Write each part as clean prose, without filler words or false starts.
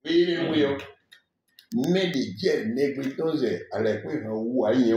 oui, mais des jets négritons, à l'époque, où aïe,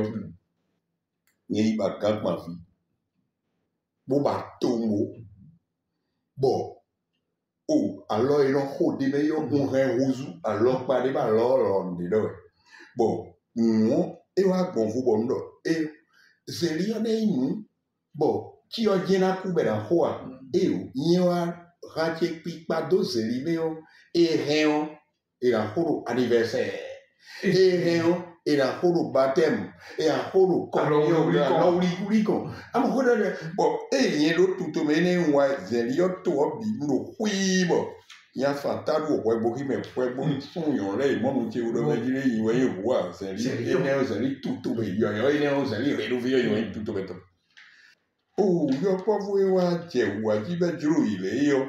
il va quand ma fille. Bon, tombeau. Bon, oh, alors il en faut des meilleurs, on rose, alors pas des ballons, on dit, bon, nous, et va bon, vous bon, et c'est rien, nous, bon, qui a bien à couper la foi, et il y a raté pipa d'os, et rien, et la photo anniversaire, et rien, et la photo baptême, et la photo communion, alors oui, bon, et il y a l'autre tout mené, ouais, Zélio, toi, bimbo, oui, bon. Il y a un fatal ou quoi, beaucoup, mais quoi, bon, son, yon là, moi, mon Dieu, le mec, il voyait voir, c'est tout, mais il y a rien, c'est rénové, il y a tout, mais oh, il n'y a pas voué, il va jouer, il est, yo.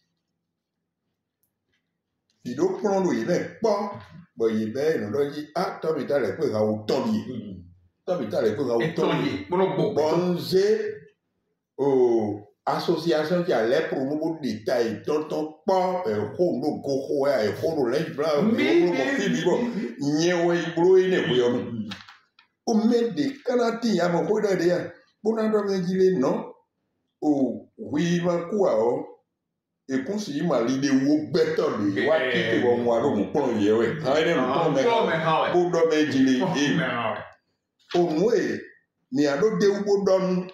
Il doit prendre, il est pas, bon, il est, il doit dire, ah, toi, mais t'as les peu à automne. Toi, mais t'as les peu à automne. Bon, c'est, oh, association qui a l'air pour nous détails, tonton pas, hono goho, hono lembra, hono filibo, nyewe ibro ine buyono. O me de kanati ya mo hoda de ya. Bonando me jile non. O wi ma kwa o. E konsi ma lide wo better de wa kike wo mo aro mo pon yewe. Haide mo pon me. Bodo me jile e. O moe ni ado de wo don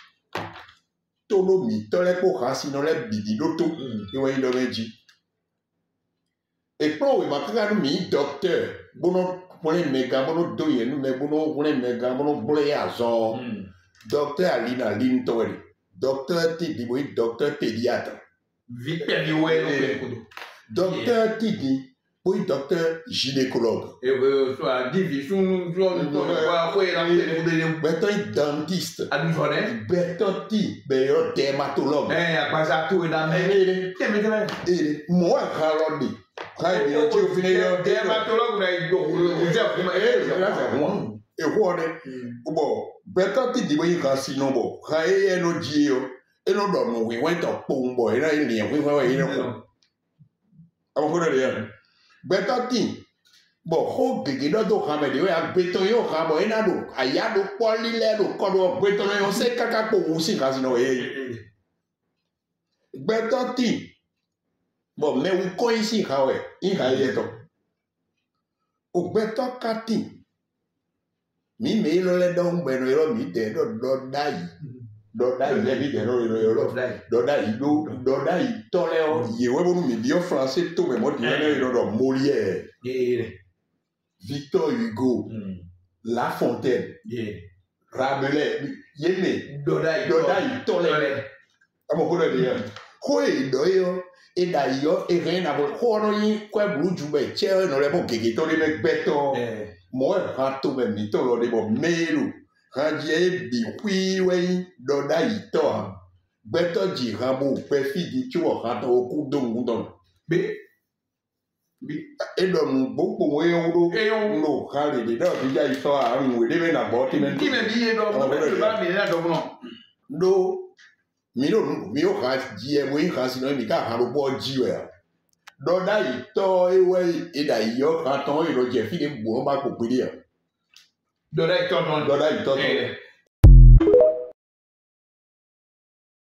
tolo mi tole po hasi no le bidi doto iwe ndo meji e pro we makaka mi docteur bono pone mega bono doye no me bono pone mega bono ble azo docteur alina lin tole docteur ti di boy docteur pédiatre vite di we docteur ti di boy docteur gynécologue et soit division beton dentiste adivone beton ti beyo dermatologue apasa tout dans mais moi karodi kai bi o ti o fine yo dermatologue na do e wo de bo beton ti di boy kan si no bo kai e no ji yo e no do no we went up pombo e na ni we no amo ko de beton ti bon, ho gege do hamedi o ya beton yo hamo ena do aya do poli le do kodo beton yo se kaka po usi kasino beton ti bon me u ko isi hawe in ha yeto o beton kati mi me lo le do ngbe no mi de do dai le mi de do dai to le o ye we bonu mi bio français to me mo di ne do Molière Victor Hugo, La Fontaine, Rabelais, Yémé, Dodai, Tolé. Amo ko de ya. Ko e do yo, e da yo, e rien à voir. Ko no yin kwa blu jube, che no le bo gege to le mek beto. Mo e rato me mi to lo de bo melu. Radie bi hui we Dodai to. Beto ji rabo pe fi di chuo rato ku dong don. Be et donc beaucoup moins no kali de da bija iso a nwe de na bo ti men qui me dit donc ba mi na donc non do mi o ha ji e mo ha si no mi ka ha ro bo ji we do da ito ewe e da yo ka ton e ro je fi de bo ba ko pe dia do da ito